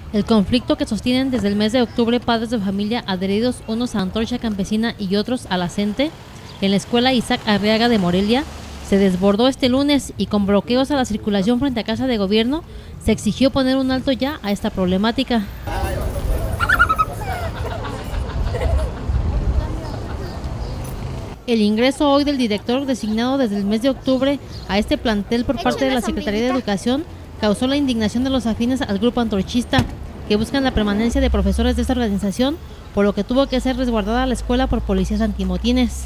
El conflicto que sostienen desde el mes de octubre padres de familia adheridos unos a Antorcha Campesina y otros a la CENTE en la escuela Isaac Arriaga de Morelia se desbordó este lunes y con bloqueos a la circulación frente a Casa de Gobierno se exigió poner un alto ya a esta problemática. El ingreso hoy del director designado desde el mes de octubre a este plantel por parte de la Secretaría de Educación causó la indignación de los afines al grupo antorchista, que buscan la permanencia de profesores de esta organización, por lo que tuvo que ser resguardada la escuela por policías antimotines.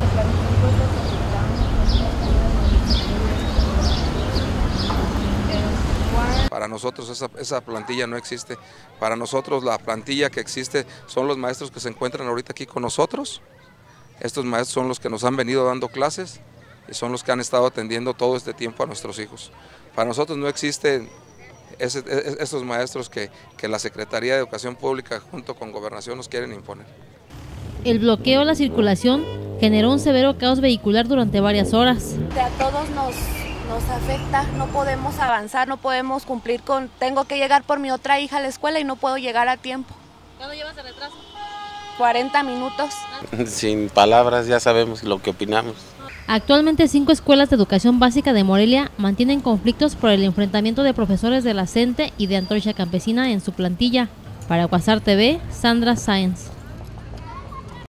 Para nosotros esa plantilla no existe. Para nosotros la plantilla que existe son los maestros que se encuentran ahorita aquí con nosotros. Estos maestros son los que nos han venido dando clases y son los que han estado atendiendo todo este tiempo a nuestros hijos. Para nosotros no existen esos maestros que la Secretaría de Educación Pública junto con Gobernación nos quieren imponer. El bloqueo a la circulación generó un severo caos vehicular durante varias horas. A todos nos afecta, no podemos avanzar, no podemos cumplir con... Tengo que llegar por mi otra hija a la escuela y no puedo llegar a tiempo. ¿Cuánto llevas de retraso? 40 minutos. Sin palabras, ya sabemos lo que opinamos. Actualmente 5 escuelas de educación básica de Morelia mantienen conflictos por el enfrentamiento de profesores de la CENTE y de Antorcha Campesina en su plantilla. Para Quasar TV, Sandra Sáenz.